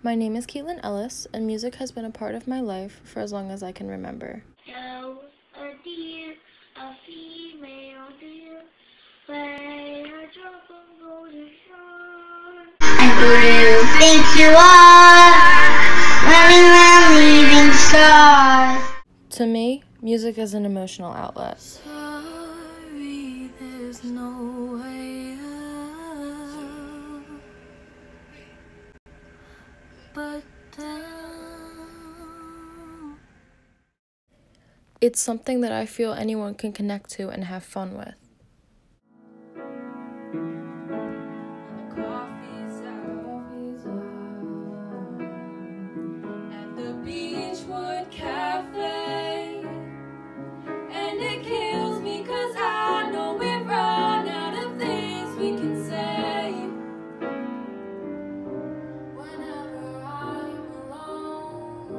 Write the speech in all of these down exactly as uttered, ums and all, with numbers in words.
My name is Caitlin Ellis, and music has been a part of my life for as long as I can remember. So, a deer, a female deer, play a drop of golden sun. And who do you think you are, running around leaving stars? To me, music is an emotional outlet. Sorry, there's no way out, but down. It's something that I feel anyone can connect to and have fun with. Coffee's out at the Beechwood Cafe, and it kills me 'cause I know we've run out of things we can say. Whenever I'm alone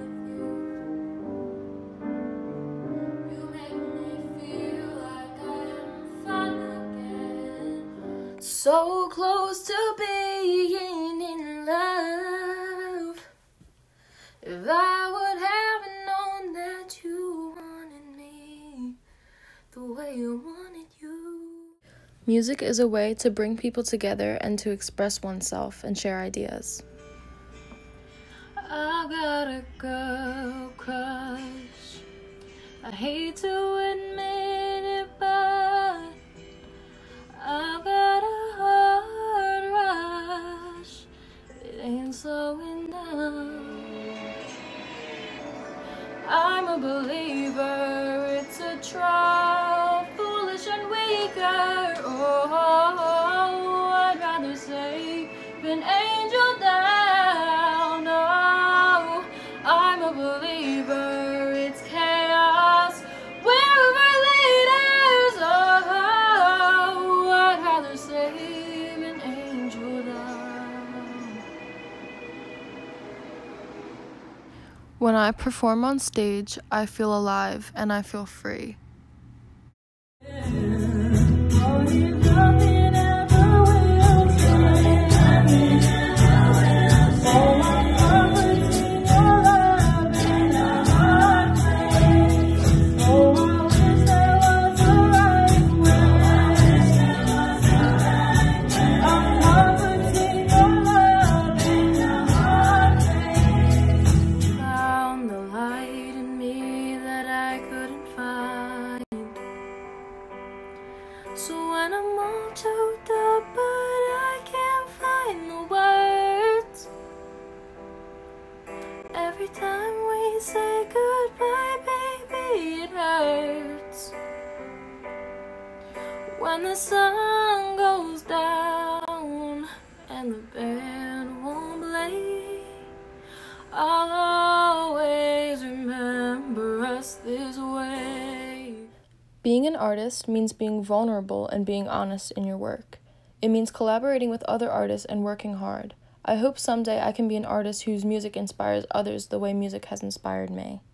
with you, you make me feel like I am fun again. So close to being in love. If I would have known that you wanted me the way you wanted you. Music is a way to bring people together and to express oneself and share ideas. I've got a girl crush. I hate to admit it, but I've got a heart rush. It ain't slowing down. I'm a believer, it's a trial, foolish and weaker. Oh, I'd rather save an angel down. Oh, I'm a believer, it's chaos wherever leaders. Oh, I'd rather save an angel down. When I perform on stage, I feel alive and I feel free. Found the light in me that I couldn't find. So when I'm all choked up but I can't find the words, every time we say goodbye, baby, it hurts. When the sun goes down and the band won't play, I'll always remember us this way. Being an artist means being vulnerable and being honest in your work. It means collaborating with other artists and working hard. I hope someday I can be an artist whose music inspires others the way music has inspired me.